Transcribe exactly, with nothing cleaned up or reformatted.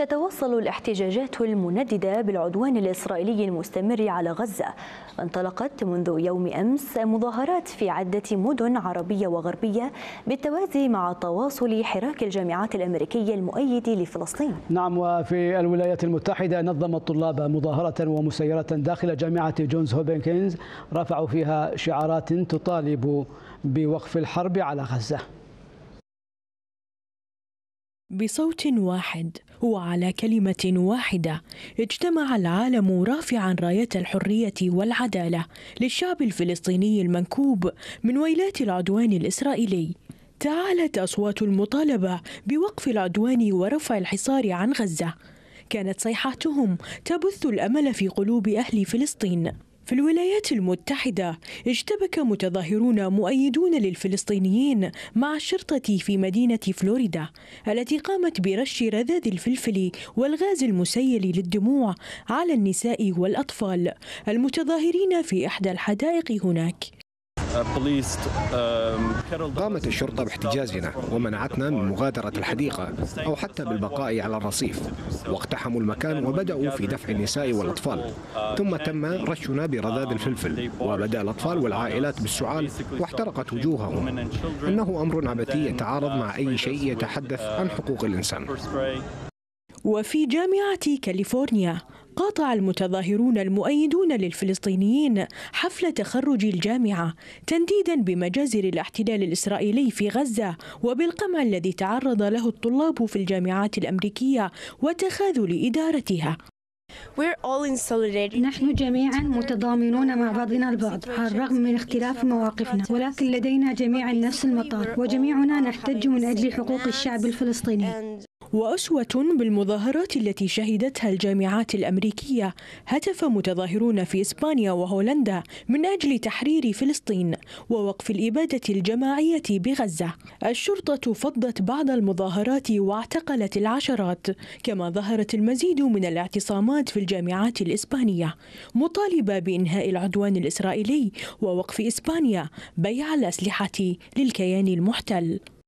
تتواصل الاحتجاجات المنددة بالعدوان الإسرائيلي المستمر على غزة. انطلقت منذ يوم أمس مظاهرات في عدة مدن عربية وغربية بالتوازي مع تواصل حراك الجامعات الأمريكية المؤيد لفلسطين. نعم، وفي الولايات المتحدة نظم الطلاب مظاهرة ومسيرة داخل جامعة جونز هوبكنز رفعوا فيها شعارات تطالب بوقف الحرب على غزة. بصوت واحد وعلى كلمة واحدة اجتمع العالم رافعا راية الحرية والعدالة للشعب الفلسطيني المنكوب من ويلات العدوان الإسرائيلي. تعالت أصوات المطالبة بوقف العدوان ورفع الحصار عن غزة. كانت صيحاتهم تبث الأمل في قلوب أهل فلسطين. في الولايات المتحدة اشتبك متظاهرون مؤيدون للفلسطينيين مع الشرطة في مدينة فلوريدا التي قامت برش رذاذ الفلفل والغاز المسيل للدموع على النساء والأطفال المتظاهرين في إحدى الحدائق هناك. قامت الشرطة باحتجازنا ومنعتنا من مغادرة الحديقة أو حتى بالبقاء على الرصيف، واقتحموا المكان وبدأوا في دفع النساء والأطفال، ثم تم رشنا برذاذ الفلفل وبدأ الأطفال والعائلات بالسعال واحترقت وجوههم. إنه أمر عبثي يتعارض مع أي شيء يتحدث عن حقوق الإنسان. وفي جامعة كاليفورنيا قاطع المتظاهرون المؤيدون للفلسطينيين حفل تخرج الجامعة تنديدا بمجازر الاحتلال الإسرائيلي في غزة وبالقمع الذي تعرض له الطلاب في الجامعات الأمريكية وتخاذل إدارتها. نحن جميعا متضامنون مع بعضنا البعض على الرغم من اختلاف مواقفنا، ولكن لدينا جميعا نفس المطالب وجميعنا نحتج من أجل حقوق الشعب الفلسطيني. وأسوة بالمظاهرات التي شهدتها الجامعات الأمريكية هتف متظاهرون في إسبانيا وهولندا من أجل تحرير فلسطين ووقف الإبادة الجماعية بغزة. الشرطة فضت بعض المظاهرات واعتقلت العشرات، كما ظهرت المزيد من الاعتصامات في الجامعات الإسبانية مطالبة بإنهاء العدوان الإسرائيلي ووقف إسبانيا بيع الأسلحة للكيان المحتل.